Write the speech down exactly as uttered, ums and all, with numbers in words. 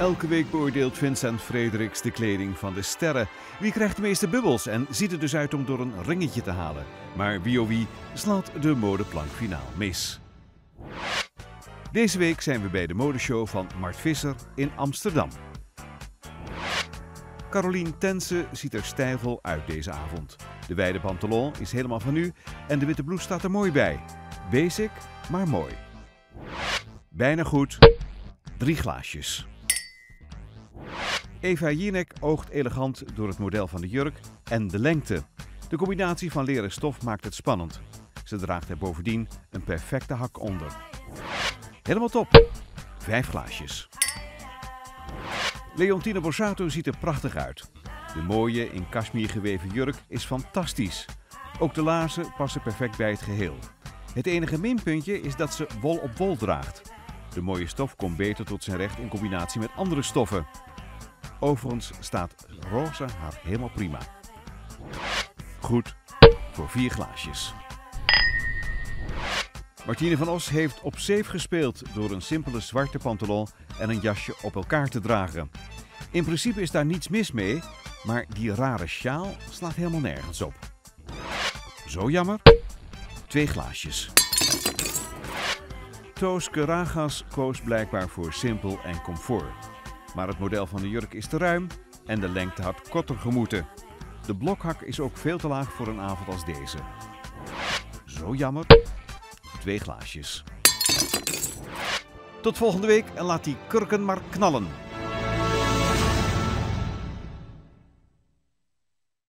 Elke week beoordeelt Vincent Frederiks de kleding van de sterren. Wie krijgt de meeste bubbels en ziet er dus uit om door een ringetje te halen? Maar wie oh wie slaat de modeplank finaal mis. Deze week zijn we bij de modeshow van Mart Visser in Amsterdam. Carolien Tense ziet er stijlvol uit deze avond. De wijde pantalon is helemaal van nu en de witte blouse staat er mooi bij. Basic, maar mooi. Bijna goed. Drie glaasjes. Eva Jinek oogt elegant door het model van de jurk en de lengte. De combinatie van leren stof maakt het spannend. Ze draagt er bovendien een perfecte hak onder. Helemaal top. Vijf glaasjes. Leontine Borsato ziet er prachtig uit. De mooie in kashmir geweven jurk is fantastisch. Ook de laarzen passen perfect bij het geheel. Het enige minpuntje is dat ze wol op wol draagt. De mooie stof komt beter tot zijn recht in combinatie met andere stoffen. Overigens staat roze haar helemaal prima. Goed voor vier glaasjes. Martine van Os heeft op safe gespeeld door een simpele zwarte pantalon en een jasje op elkaar te dragen. In principe is daar niets mis mee, maar die rare sjaal slaat helemaal nergens op. Zo jammer. Twee glaasjes. Toos Karagas koos blijkbaar voor simpel en comfort. Maar het model van de jurk is te ruim en de lengte had korter gemoeten. De blokhak is ook veel te laag voor een avond als deze. Zo jammer. Twee glaasjes. Tot volgende week en laat die kurken maar knallen.